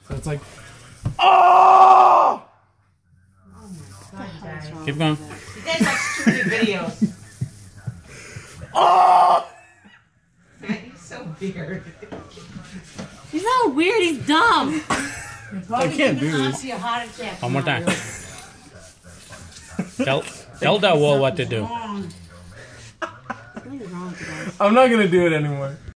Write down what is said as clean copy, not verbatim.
So it's like, oh! Keep going. You guys watch too many videos. Oh! He's so weird. He's not weird, he's dumb. I can't do this. One more time. Tell that wall what to do. What's wrong today? I'm not gonna do it anymore.